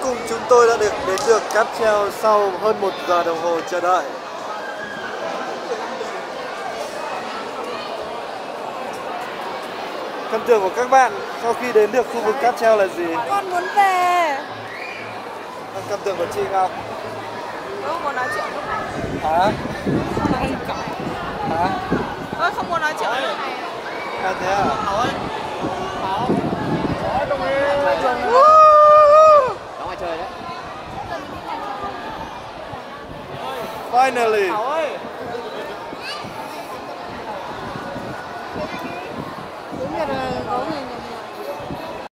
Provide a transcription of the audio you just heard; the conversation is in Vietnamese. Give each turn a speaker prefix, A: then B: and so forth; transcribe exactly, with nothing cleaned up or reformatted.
A: cùng chúng tôi đã được đến được cáp treo sau hơn một giờ đồng hồ chờ đợi. Cảm tưởng của các bạn sau khi đến được khu vực cáp treo là gì?
B: Con muốn về.
A: Cảm tưởng của chị Ngọc?
B: Không muốn nói chuyện lúc này.
A: Hả? Hả?
B: Tôi không muốn nói chuyện lúc này.
A: À thế à?
C: Thôi. Hảo. Hỏi trong đi. Đó ngoài trời đấy.
A: Finally.
C: Hảo ơi.